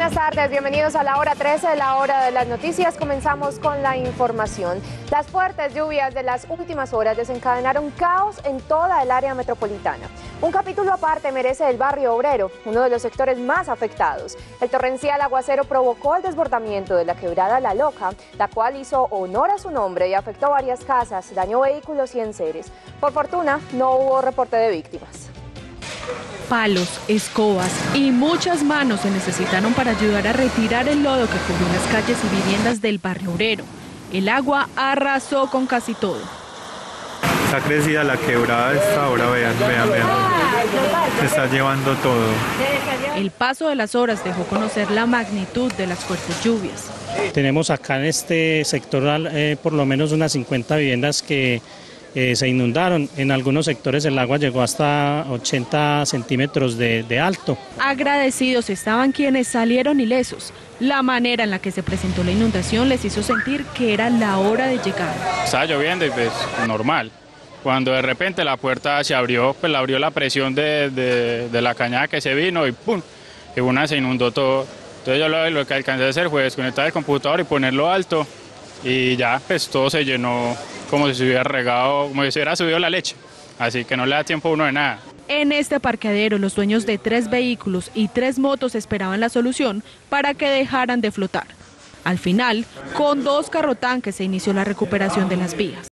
buenas tardes, bienvenidos a la hora 13, la hora de las noticias. Comenzamos con la información. Las fuertes lluvias de las últimas horas desencadenaron caos en toda el área metropolitana. Un capítulo aparte merece el barrio Obrero, uno de los sectores más afectados. El torrencial aguacero provocó el desbordamiento de la quebrada La Loca, la cual hizo honor a su nombre y afectó varias casas, dañó vehículos y enseres. Por fortuna, no hubo reporte de víctimas. Palos, escobas y muchas manos se necesitaron para ayudar a retirar el lodo que cubrió las calles y viviendas del barrio Obrero. El agua arrasó con casi todo. Está crecida la quebrada esta hora, vean. Se está llevando todo. El paso de las horas dejó conocer la magnitud de las fuertes lluvias. Tenemos acá en este sector por lo menos unas 50 viviendas que se inundaron. En algunos sectores el agua llegó hasta 80 centímetros de alto. Agradecidos estaban quienes salieron ilesos. La manera en la que se presentó la inundación les hizo sentir que era la hora de llegar. Estaba lloviendo y pues normal. Cuando de repente la puerta se abrió, pues la abrió la presión de la cañada que se vino y ¡pum! Y una se inundó todo. Entonces yo lo que alcancé a hacer fue desconectar el computador y ponerlo alto y ya pues todo se llenó como si se hubiera regado, como si se hubiera subido la leche. Así que no le da tiempo a uno de nada. En este parqueadero los dueños de 3 vehículos y 3 motos esperaban la solución para que dejaran de flotar. Al final, con 2 carrotanques se inició la recuperación de las vías.